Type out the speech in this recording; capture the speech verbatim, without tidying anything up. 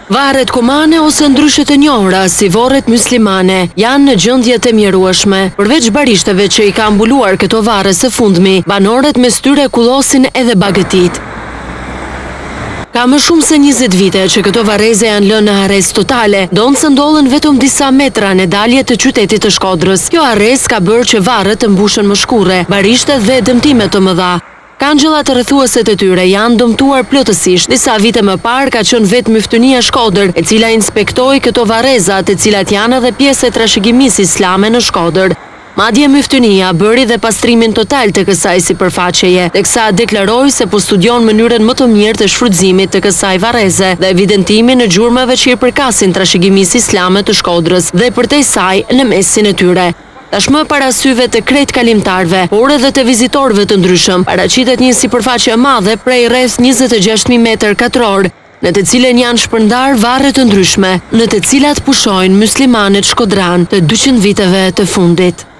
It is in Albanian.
Varret kumane ose ndryshe të njohura si varret myslimane janë në gjendje të mjerueshme. Përveç barishteve që i ka mbuluar këto varre së fundmi, banorët mes tyre kullosin edhe bagetit. Ka më shumë se njëzet vite që këto varreze janë lënë në arrest totale, donë se ndollen vetëm disa metra në dalje të qytetit të Shkodrës. Kjo arrest ka bërë që varret të mbushen më shkurre, barishtet dhe dëmtime të mëdha. Kangjëllat rrethuese të tyre janë dëmtuar plotësisht. Disa vite më parë ka qenë vetë Myftynia Shkodër, e cila inspektoi këto varreza, të cilat janë edhe pjesë e trashëgimisë islame në Shkodër. Madje Myftynia bëri dhe pastrimin total të kësaj sipërfaqeje, teksa deklaroi se po studion mënyrën më të mirë të shfrytëzimit të kësaj varreze dhe evidentimin e gjurmave që i përkasin trashëgimisë islame të Shkodrës dhe përtej saj në mesin e tyre. Tashmë para syve të krejt kalimtarve, por edhe të vizitorëve të ndryshëm, paraqitet një sipërfaqe e madhe prej rreth njëzet e gjashtë mijë metër katror, në të cilën janë shpërndar varre të ndryshme, në të cilat pushojnë myslimanët shkodran të dyqind viteve të fundit.